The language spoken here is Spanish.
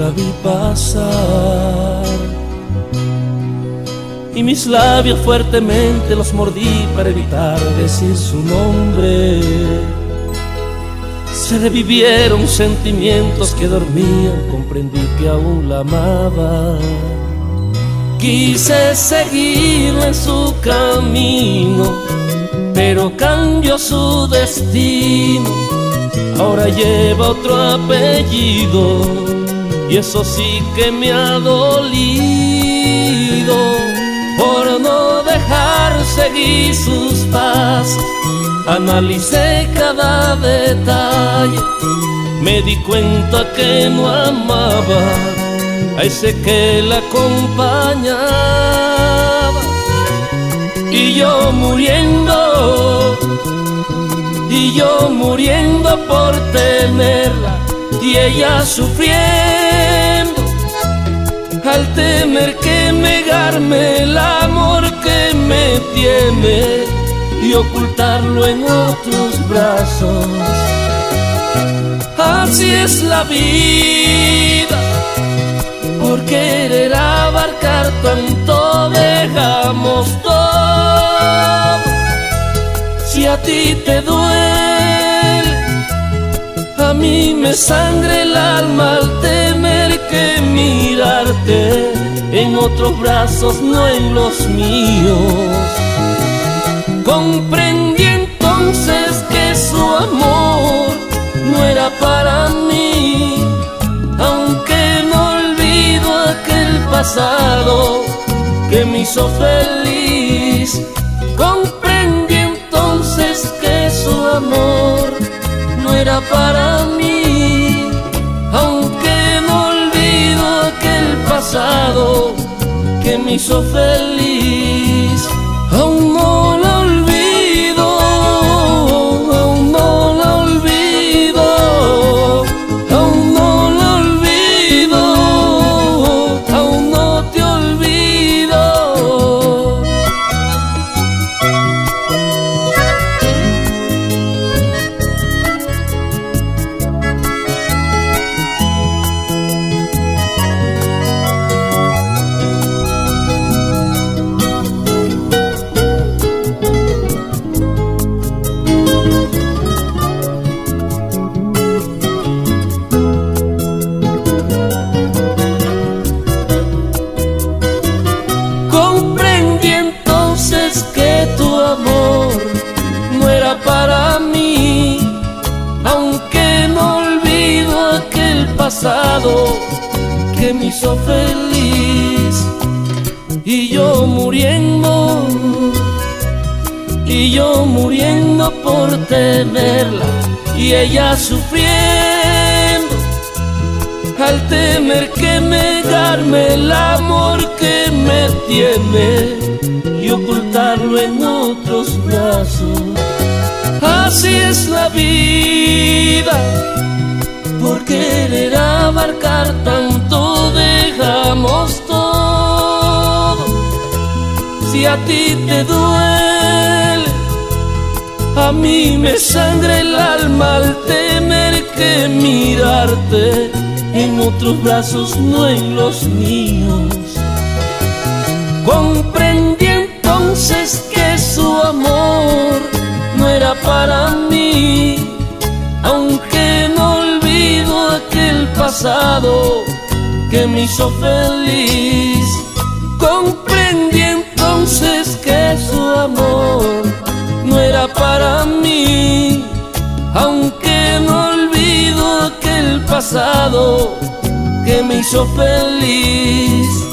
la vi pasar y mis labios fuertemente los mordí para evitar decir su nombre. Se revivieron sentimientos que dormían, comprendí que aún la amaba. Quise seguirla en su camino, pero cambió su destino. Ahora lleva otro apellido y eso sí que me ha dolido. Por no dejar seguir sus pasos, analicé cada detalle. Me di cuenta que no amaba a ese que la acompañaba. Y yo muriendo por tenerla y ella sufriendo al temer que negarme el amor que me tiene y ocultarlo en otros brazos. Así es la vida, por querer abarcar tanto dejamos todo. Si a ti te duele, a mí me sangra el alma al temer que mirarte en otros brazos, no en los míos. Comprendí entonces que su amor no era para mí, aunque no olvido aquel pasado que me hizo feliz. Comprendí entonces que su amor no era para mí, aunque no olvido aquel pasado que me hizo feliz. Aún no la olvido, aún no la olvido, aún no la olvido, aún no te olvido. Comprendí entonces que tu amor no era para mí, aunque no olvido aquel pasado que me hizo feliz. Y yo muriendo por tenerla y ella sufriendo al temer que negarme el amor que me tiene y ocultarlo en otros brazos. Así es la vida, por querer abarcar tanto dejamos todo. Si a ti te duele, a mí me sangra el alma al tener que mirarte en otros brazos, no en los míos. Comprendí entonces que su amor no era para mí, aunque no olvido aquel pasado que me hizo feliz. Comprendí entonces que su amor no era para mí, aunque no olvido aquel pasado que me hizo feliz.